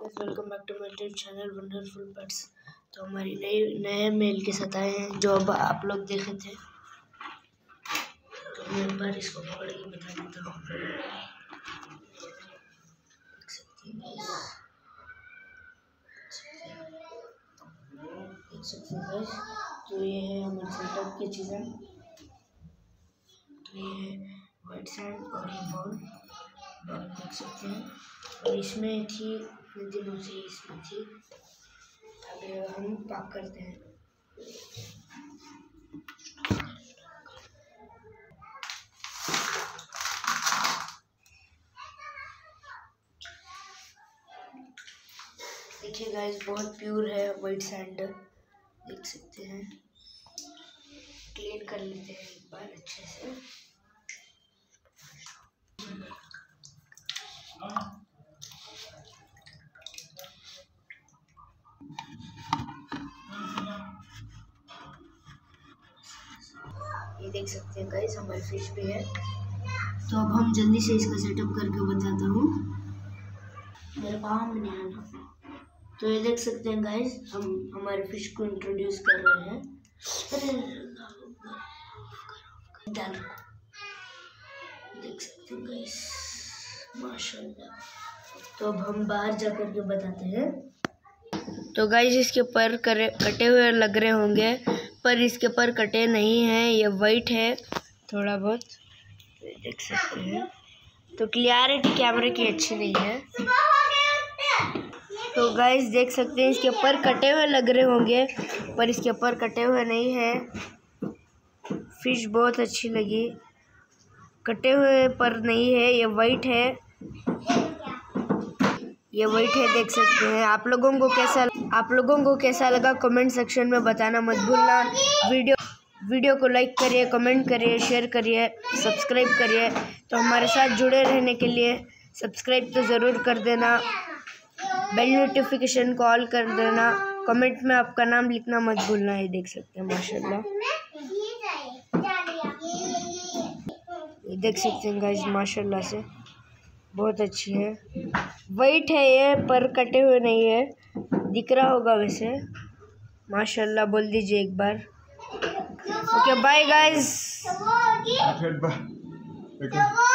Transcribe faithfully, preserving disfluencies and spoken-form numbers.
Welcome back to my YouTube channel wonderful pets. तो हमारी नई नए मेल के साथ आए हैं जो अब आप लोग देखे थे। तो मैं एक बार इसको पकड़ के बता देता हूँ। देख सकते हैं देख सकते हैं गाइस। तो ये है हमारे सेटअप की चीज़ें। तो ये है वाइट सैंड और ये बॉल बॉल देख सकते हैं। और इसमें थी कुछ दिनों से इसमें थी। अब हम पैक करते हैं। देखिए गाइस, बहुत प्योर है वाइट सैंड, देख सकते हैं। क्लीन कर लेते हैं एक बार अच्छे से। ये देख सकते हैं गाइस, हमारी फिश भी है। तो अब हम जल्दी से इसका सेटअप करके बताता हूँ। मेरे काम में नहीं आना। तो ये देख सकते हैं गाइस, हम हमारे फिश को इंट्रोड्यूस कर रहे हैं। देख सकते हैं गाइस, माशाल्लाह। तो अब हम बाहर जाकर के बताते हैं। तो गाइस, इसके पर कटे हुए लग रहे होंगे, पर इसके पर कटे नहीं हैं। ये वाइट है थोड़ा बहुत, तो देख सकते हैं। तो क्लियरिटी कैमरे की अच्छी नहीं है। तो गाइस देख सकते हैं, इसके पर कटे हुए लग रहे होंगे, पर इसके पर कटे हुए नहीं है। फिश बहुत अच्छी लगी, कटे हुए पर नहीं है। ये वाइट है, ये वाइट है, देख सकते हैं। आप लोगों को कैसा आप लोगों को कैसा लगा कमेंट सेक्शन में बताना मत भूलना। वीडियो वीडियो को लाइक करिए, कमेंट करिए, शेयर करिए, सब्सक्राइब करिए। तो हमारे साथ जुड़े रहने के लिए सब्सक्राइब तो ज़रूर कर देना, बेल नोटिफिकेशन कॉल कर देना, कमेंट में आपका नाम लिखना मत भूलना। ये देख सकते हैं माशाल्लाह, ये देख सकते हैं गाइस, माशाल्लाह से बहुत अच्छी है। वाइट है ये, पर कटे हुए नहीं है, दिख रहा होगा वैसे। माशाल्लाह बोल दीजिए एक बार। Okay bye guys.